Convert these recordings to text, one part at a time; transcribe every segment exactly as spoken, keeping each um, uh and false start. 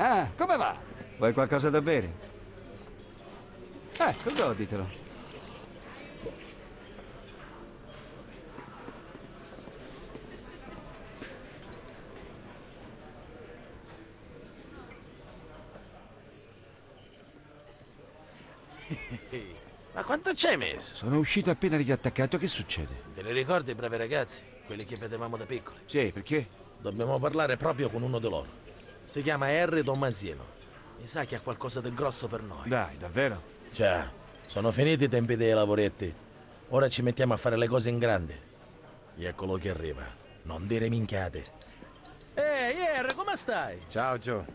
Ah, come va? Vuoi qualcosa da bere? Ecco, goditelo. Ma quanto ci hai messo? Sono uscito appena riattaccato, che succede? Te li ricordi i bravi ragazzi? Quelli che vedevamo da piccoli? Sì, perché? Dobbiamo parlare proprio con uno di loro. Si chiama Harry Tomasino. Mi sa che ha qualcosa di grosso per noi. Dai, davvero? Già, sono finiti i tempi dei lavoretti. Ora ci mettiamo a fare le cose in grande. Eccolo che arriva. Non dire minchiate. Ehi, Harry, come stai? Ciao, Joe.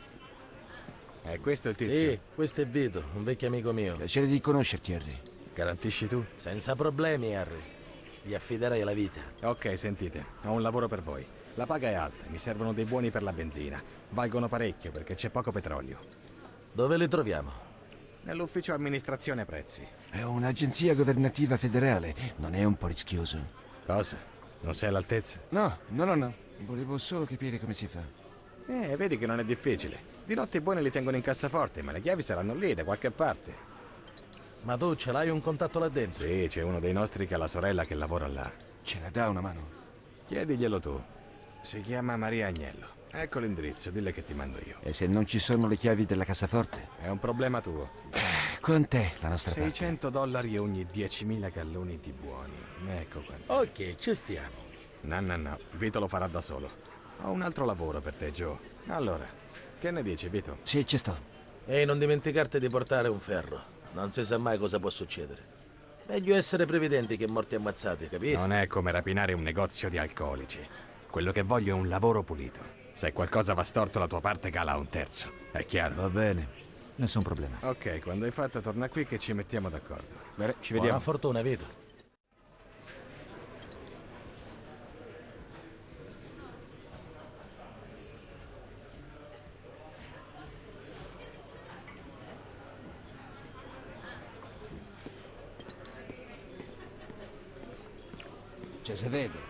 Eh, questo è il tizio? Sì, questo è Vito, un vecchio amico mio. Piacere di conoscerti, Harry. Garantisci tu? Senza problemi, Harry. Gli affiderai la vita. Ok, sentite, ho un lavoro per voi. La paga è alta, mi servono dei buoni per la benzina. Valgono parecchio perché c'è poco petrolio. Dove li troviamo? Nell'ufficio amministrazione prezzi. È un'agenzia governativa federale. Non è un po' rischioso? Cosa? Non sei all'altezza? No, no, no, no. Volevo solo capire come si fa. Eh, vedi che non è difficile. Di notte i buoni li tengono in cassaforte, ma le chiavi saranno lì, da qualche parte. Ma tu ce l'hai un contatto là dentro? Sì, c'è uno dei nostri che ha la sorella che lavora là. Ce la dà una mano? Chiediglielo tu. Si chiama Maria Agnello. Ecco l'indirizzo, dille che ti mando io. E se non ci sono le chiavi della cassaforte? È un problema tuo. Eh, quant'è la nostra parte? seicento dollari ogni diecimila galloni di buoni. Ecco quanto. Ok, ci stiamo. No, no, no. Vito lo farà da solo. Ho un altro lavoro per te, Joe. Allora, che ne dici, Vito? Sì, ci sto. E non dimenticarti di portare un ferro. Non si sa mai cosa può succedere. Meglio essere previdenti che morti ammazzati, capisci? Non è come rapinare un negozio di alcolici. Quello che voglio è un lavoro pulito. Se qualcosa va storto, la tua parte cala a un terzo. È chiaro? Va bene. Nessun problema. Ok, quando hai fatto, torna qui che ci mettiamo d'accordo. Bene, ci vediamo. Buona fortuna, Vito. Ci si vede.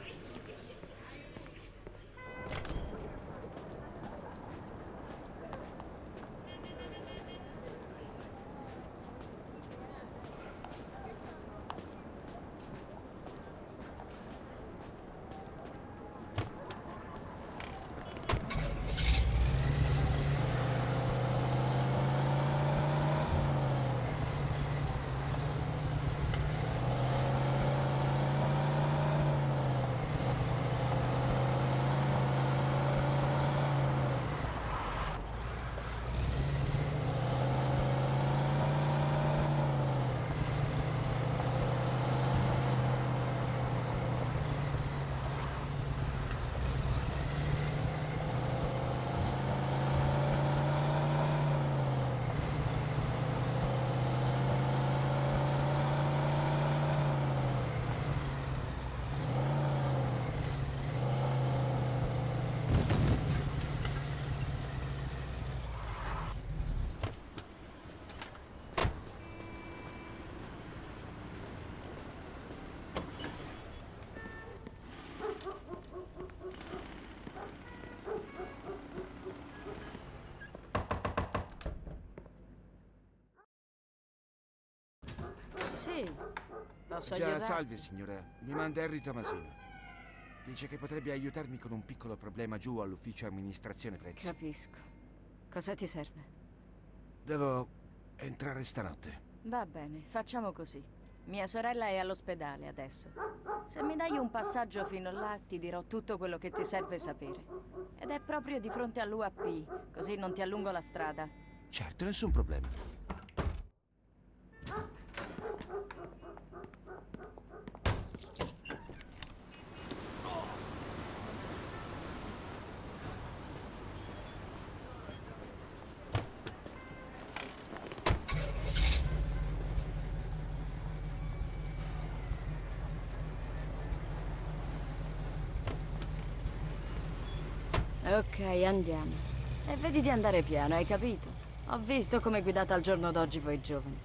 Sì, posso Già, aiutare? salve signora. Mi manda Harry Tomasino. Dice che potrebbe aiutarmi con un piccolo problema giù all'ufficio amministrazione prezzi. Capisco. Cosa ti serve? Devo entrare stanotte. Va bene, facciamo così. Mia sorella è all'ospedale adesso. Se mi dai un passaggio fino là, ti dirò tutto quello che ti serve sapere. Ed è proprio di fronte all'U A P, così non ti allungo la strada. Certo, nessun problema. Ok, andiamo. E vedi di andare piano, hai capito? Ho visto come guidate al giorno d'oggi voi giovani.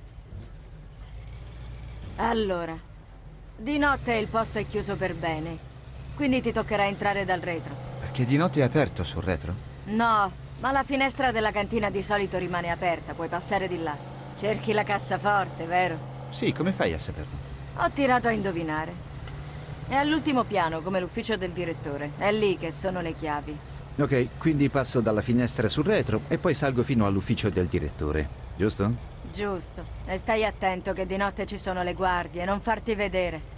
Allora, di notte il posto è chiuso per bene, quindi ti toccherà entrare dal retro. Perché di notte è aperto sul retro? No, Ma la finestra della cantina di solito rimane aperta, puoi passare di là. Cerchi la cassaforte, vero? Sì, come fai a saperlo? Ho tirato a indovinare. È all'ultimo piano, come l'ufficio del direttore. È lì che sono le chiavi. Ok, quindi passo dalla finestra sul retro e poi salgo fino all'ufficio del direttore, giusto? Giusto. E stai attento che di notte ci sono le guardie, non farti vedere.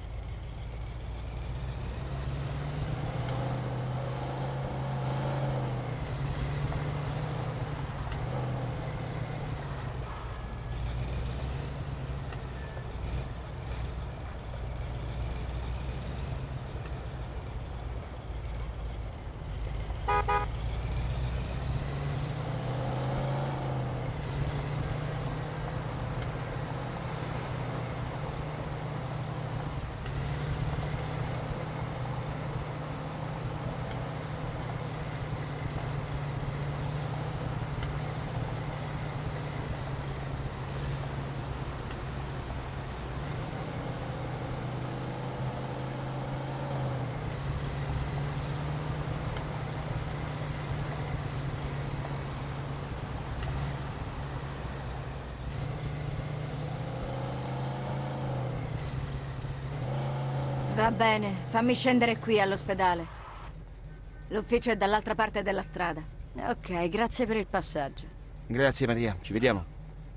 Va bene, fammi scendere qui all'ospedale. L'ufficio è dall'altra parte della strada. Ok, grazie per il passaggio. Grazie Maria, ci vediamo.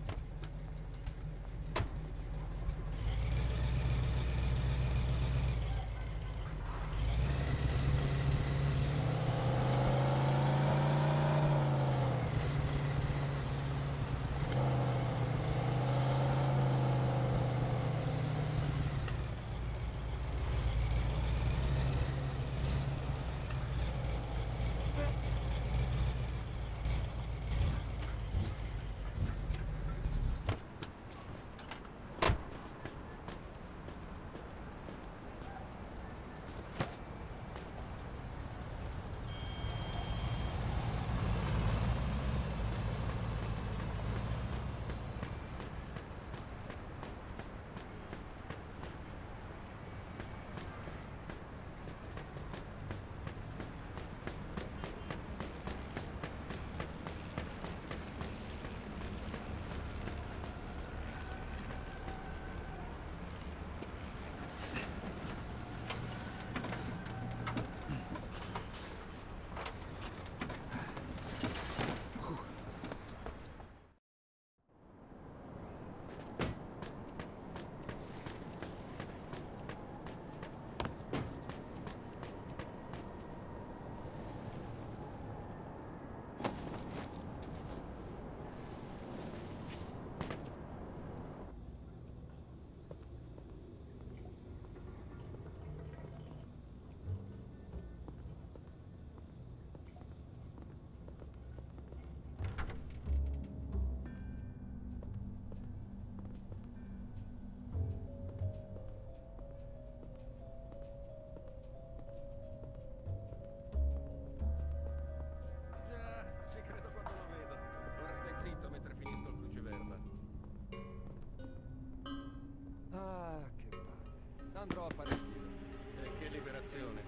Andrò a fare il giro. E che liberazione.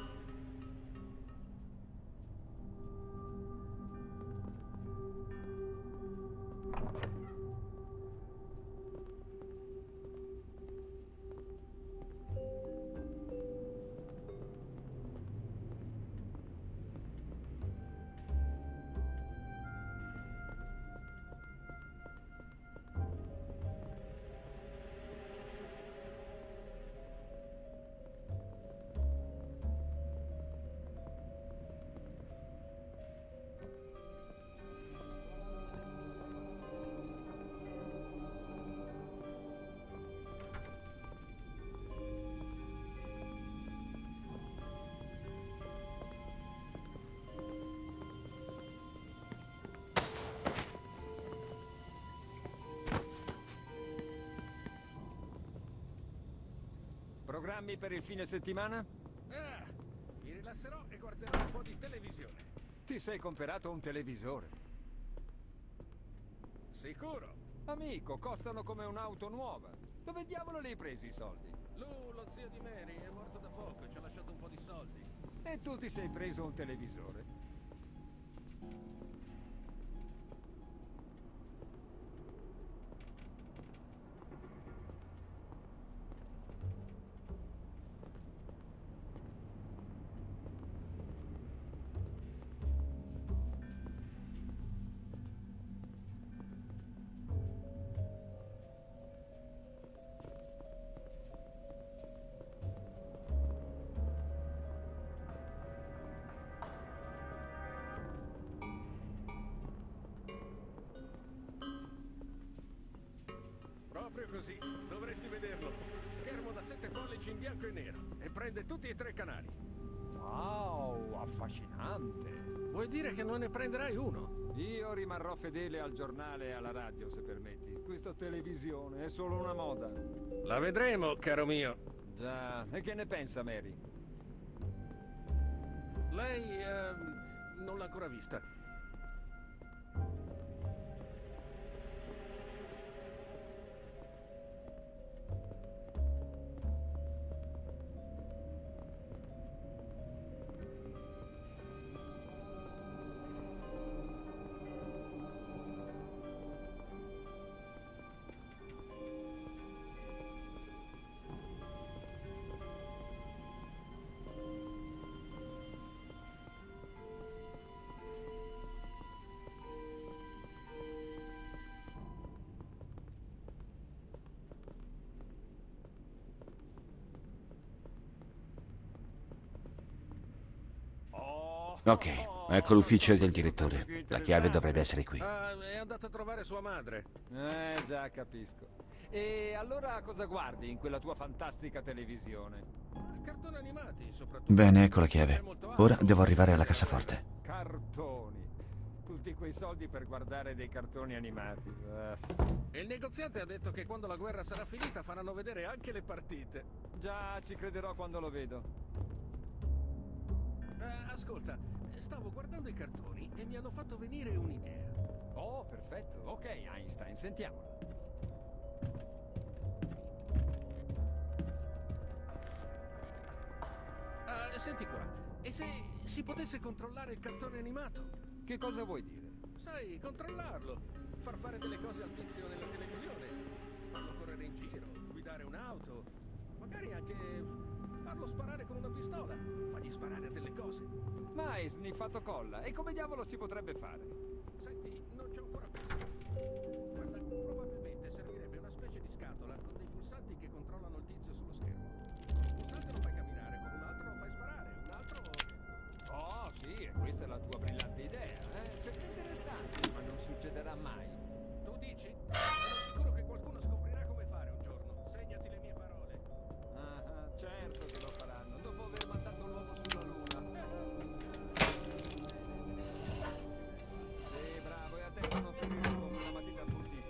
Programmi per il fine settimana? Ah, mi rilasserò e guarderò un po' di televisione. Ti sei comprato un televisore? Sicuro. Amico, costano come un'auto nuova. Dove diavolo li hai presi i soldi? Lu, lo zio di Mary, è morto da poco e ci ha lasciato un po' di soldi. E tu ti sei preso un televisore? così, dovresti vederlo. Schermo da sette pollici in bianco e nero e prende tutti e tre canali. Wow, affascinante. Vuoi dire che non ne prenderai uno? Io rimarrò fedele al giornale e alla radio, se permetti. Questa televisione è solo una moda. La vedremo, caro mio. Già, e che ne pensa Mary? Lei, ehm, non l'ha ancora vista. Ok, ecco l'ufficio del direttore. La chiave dovrebbe essere qui. Ah, è andata a trovare sua madre. Eh, già capisco. E allora cosa guardi in quella tua fantastica televisione? Cartoni animati, soprattutto. Bene, ecco la chiave. Ora devo arrivare alla cassaforte. Cartoni. Tutti quei soldi per guardare dei cartoni animati. Eh. E il negoziante ha detto che quando la guerra sarà finita faranno vedere anche le partite. Già, ci crederò quando lo vedo. Eh, ascolta, stavo guardando i cartoni e mi hanno fatto venire un'idea. Oh, perfetto. Ok, Einstein, sentiamola. Ah, senti qua, e se si potesse controllare il cartone animato? Che cosa vuoi dire? Sai, controllarlo, far fare delle cose al tizio nella televisione, farlo correre in giro, guidare un'auto, magari anche farlo sparare con una pistola, fargli sparare a delle cose. Ma hai sniffato colla, e come diavolo si potrebbe fare? Senti, non ci ho ancora pensato. Guarda, probabilmente servirebbe una specie di scatola con dei pulsanti che controllano il tizio sullo schermo. Un pulsante lo fai camminare, con un altro lo fai sparare, un altro... Oh, sì, e questa è la tua brillante idea, eh? Sembra interessante, ma non succederà mai. Tu dici? Sono sicuro che qualcuno scoprirà come fare un giorno. Segnati le mie parole. Ah, certo che lo faranno, dopo aver mandato l'uomo sulla Luna. Sì, bravo, e a te non finiremo con una matita appuntita.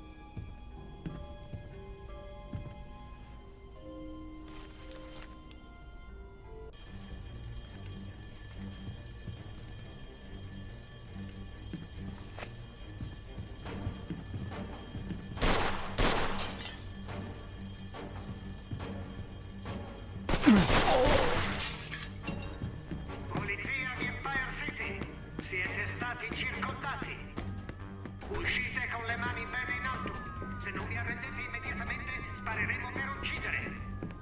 Polizia di Empire City, siete stati circondati. Uscite con le mani bene in alto. Se non vi arrendete immediatamente, spareremo per uccidere.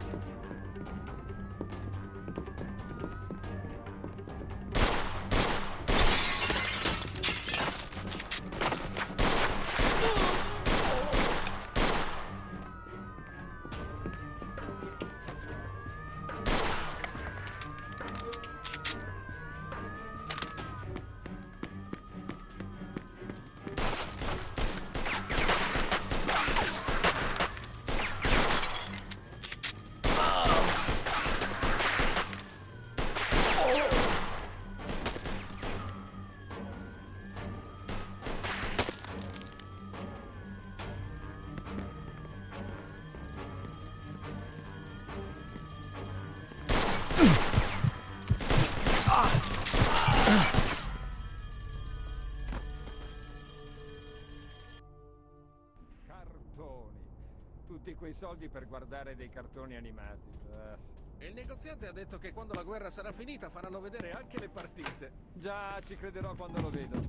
Cartoni. Tutti quei soldi per guardare dei cartoni animati. Eh. E il negoziante ha detto che quando la guerra sarà finita faranno vedere anche le partite. Già, ci crederò quando lo vedo.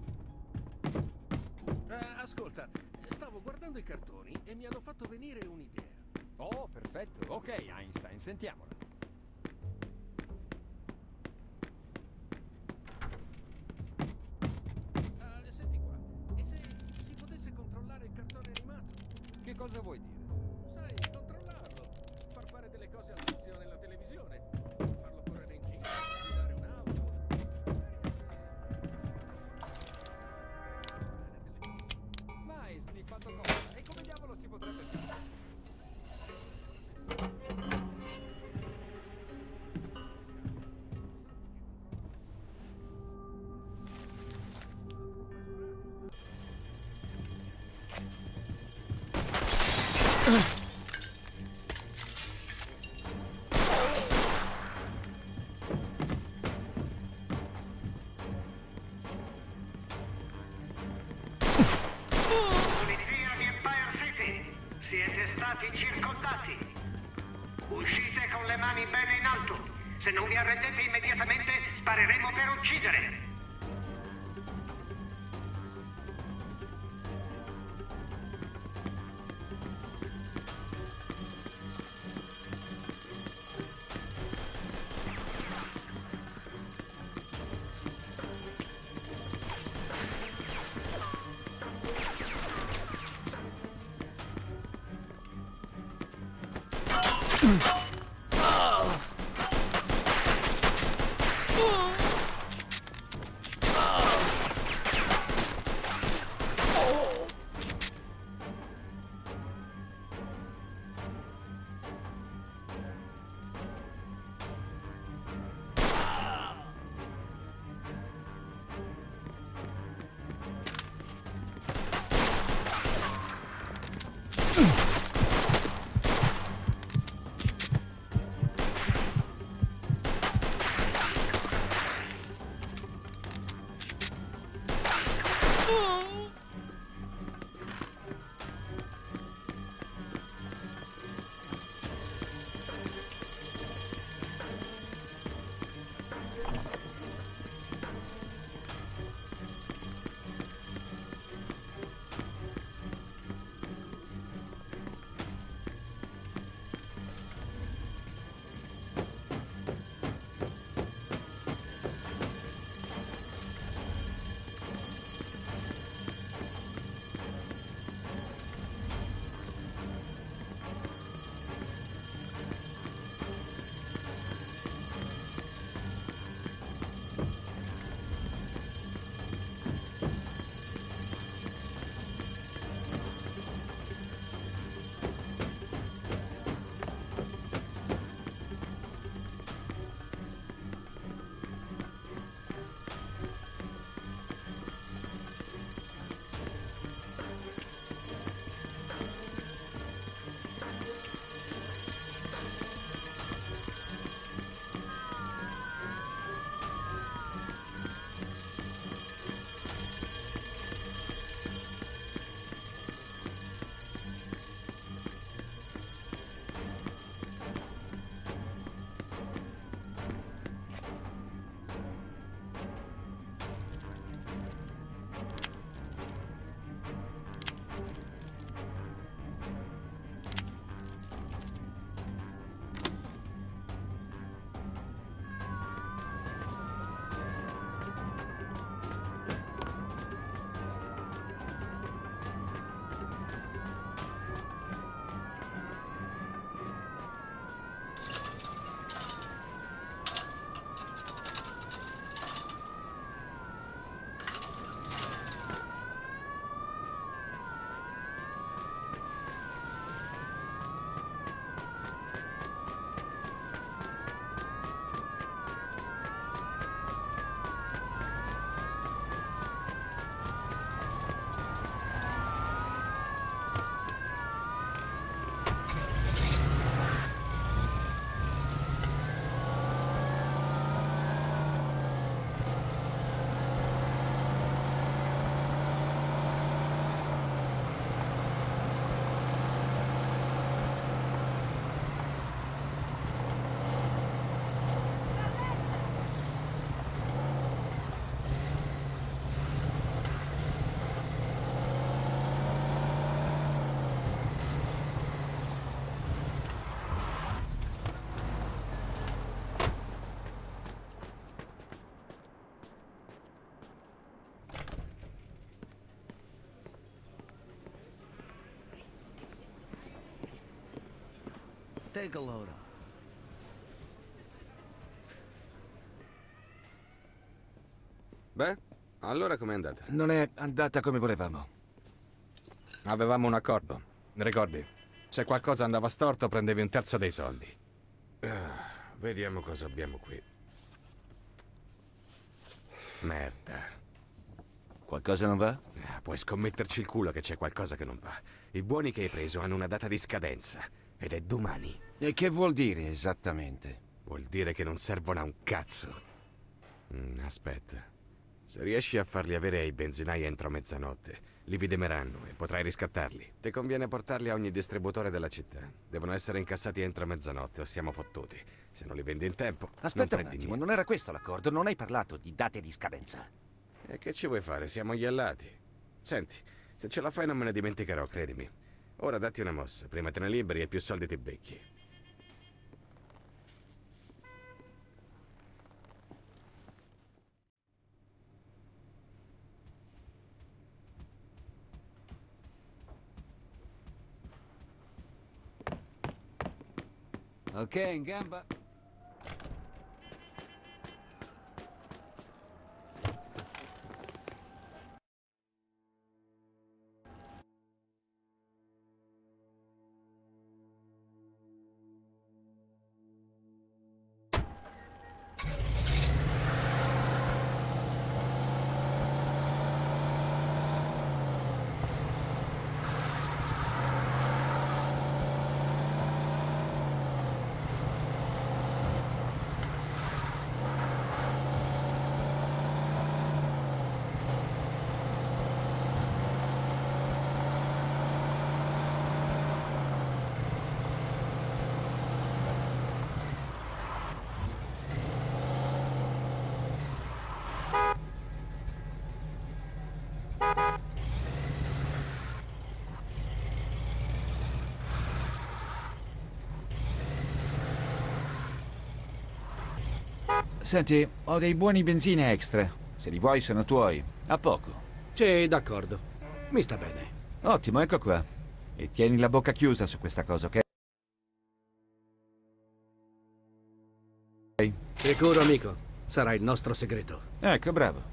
Eh, ascolta, stavo guardando i cartoni e mi hanno fatto venire un'idea. Oh, perfetto. Ok, Einstein, sentiamola. Ah, senti qua, e se si potesse controllare il cartone animato? Che cosa vuoi dire? Sai, controllarlo, far fare delle cose al tizio nella televisione, farlo correre in giro, guidare un'auto, magari anche... sparare a delle cose. Ma hai sniffato cosa? E come diavolo si potrebbe fare? stati circondati. Uscite con le mani bene in alto. Se non vi arrendete immediatamente, spareremo per uccidere. Take a load off. Beh, allora com'è andata? Non è andata come volevamo. Avevamo un accordo, ricordi? Se qualcosa andava storto prendevi un terzo dei soldi. Ah, vediamo cosa abbiamo qui. Merda. Qualcosa non va? Ah, puoi scommetterci il culo che c'è qualcosa che non va. I buoni che hai preso hanno una data di scadenza ed è domani. E che vuol dire esattamente? Vuol dire che non servono a un cazzo. Mm, aspetta. Se riesci a farli avere ai benzinai entro mezzanotte, li videmeranno e potrai riscattarli. Ti conviene portarli a ogni distributore della città. Devono essere incassati entro mezzanotte o siamo fottuti. Se non li vendi in tempo, non Aspetta un prendi attimo, niente. non era questo l'accordo, non hai parlato di date di scadenza. E che ci vuoi fare? Siamo gli allati. Senti, se ce la fai non me ne dimenticherò, credimi. Ora datti una mossa, prima te ne liberi e più soldi ti becchi. Ok, in gamba. Senti, ho dei buoni benzine extra. Se li vuoi sono tuoi. A poco. Sì, d'accordo. Mi sta bene. Ottimo, ecco qua. E tieni la bocca chiusa su questa cosa, ok? Sicuro, amico. Sarà il nostro segreto. Ecco, bravo.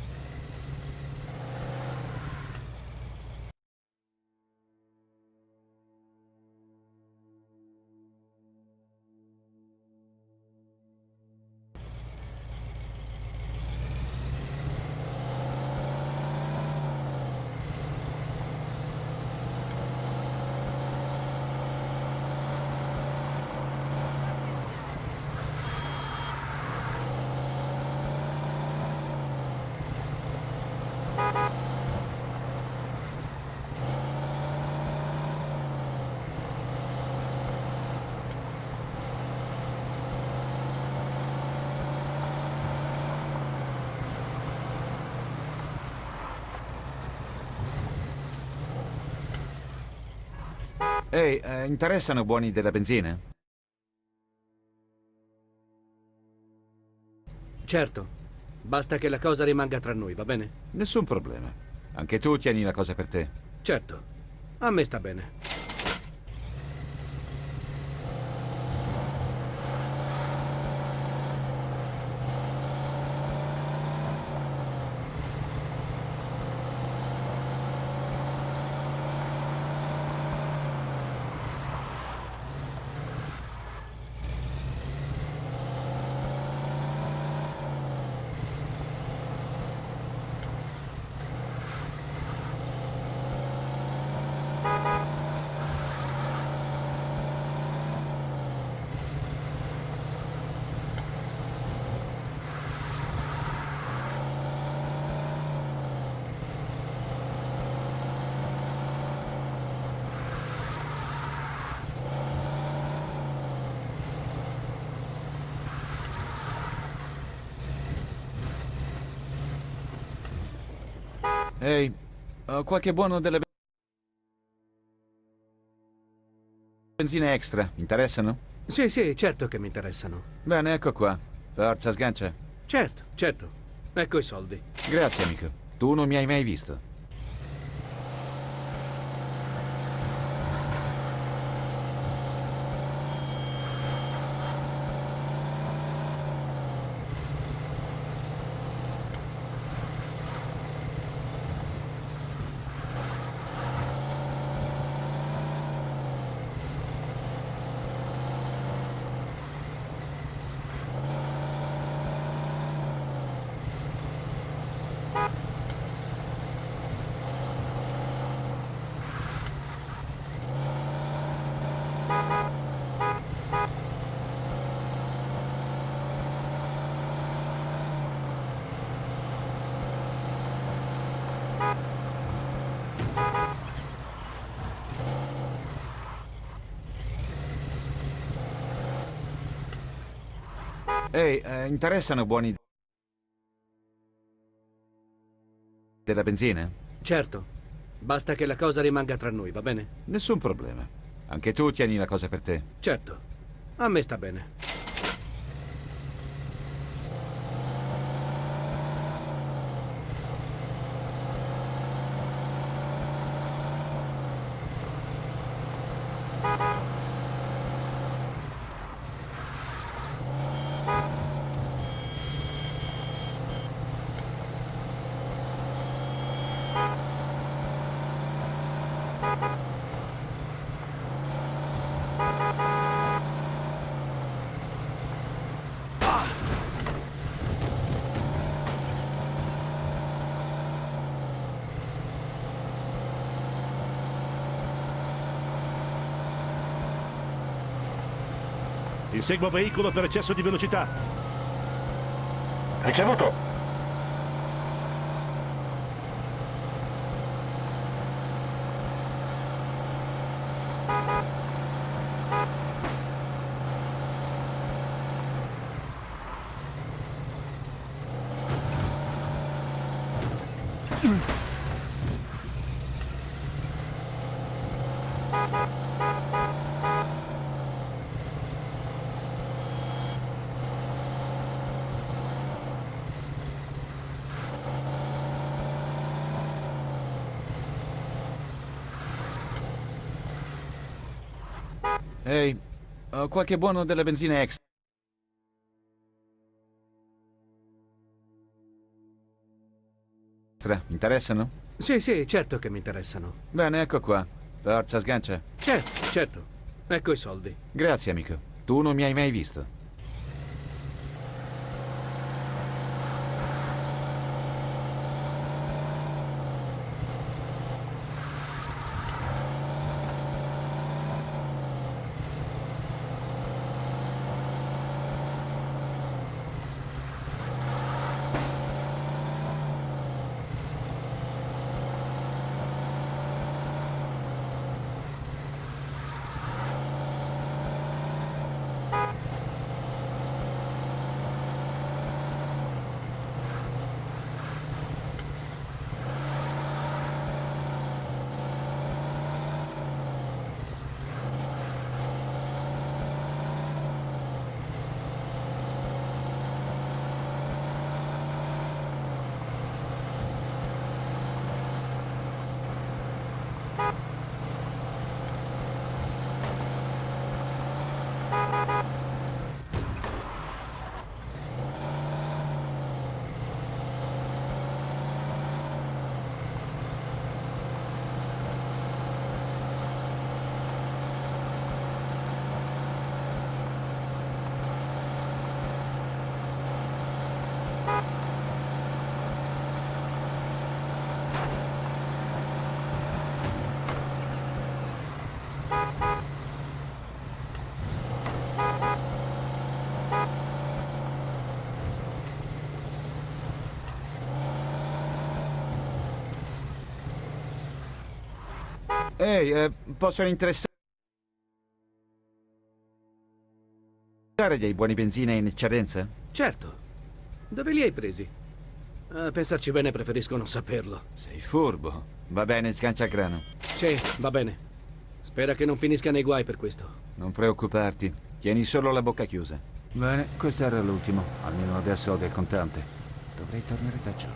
Ehi, eh, interessano buoni della benzina? Certo. Basta che la cosa rimanga tra noi, va bene? Nessun problema. Anche tu tieni la cosa per te. Certo. A me sta bene. Ehi, ho qualche buono delle benzine extra. Interessano? Sì, sì, certo che mi interessano. Bene, ecco qua. Forza, sgancia. Certo, certo. Ecco i soldi. Grazie, amico. Tu non mi hai mai visto. Ehi, eh, interessano buoni della benzina? Certo. Basta che la cosa rimanga tra noi, va bene? Nessun problema. Anche tu tieni la cosa per te. Certo. A me sta bene. Insegua veicolo per eccesso di velocità. Ricevuto. Ehi, ho qualche buono della benzina extra. Interessano? Sì, sì, certo che mi interessano. Bene, ecco qua. Forza, sgancia. Certo, certo. Ecco i soldi. Grazie, amico. Tu non mi hai mai visto. Ehi, eh, possono interessare dei buoni benzina in eccedenza? Certo. Dove li hai presi? A pensarci bene preferisco non saperlo. Sei furbo. Va bene, sgancia il grano. Sì, va bene. Spera che non finisca nei guai per questo. Non preoccuparti. Tieni solo la bocca chiusa. Bene, questo era l'ultimo. Almeno adesso ho del contante. Dovrei tornare da giù.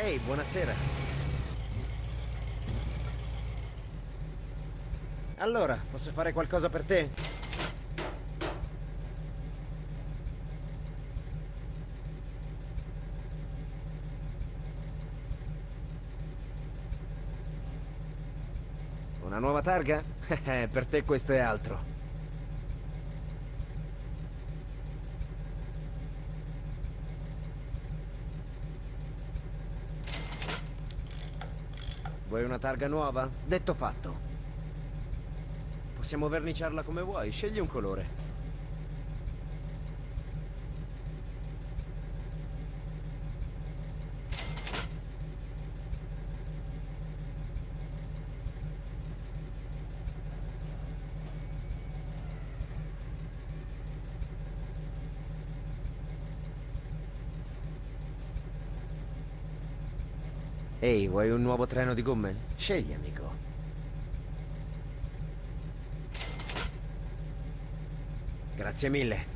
Ehi, buonasera. Allora, posso fare qualcosa per te? Una nuova targa? Per te questo è altro. Vuoi una targa nuova? Detto fatto. Possiamo verniciarla come vuoi, scegli un colore. Ehi, vuoi un nuovo treno di gomme? Scegli, amico. Grazie mille.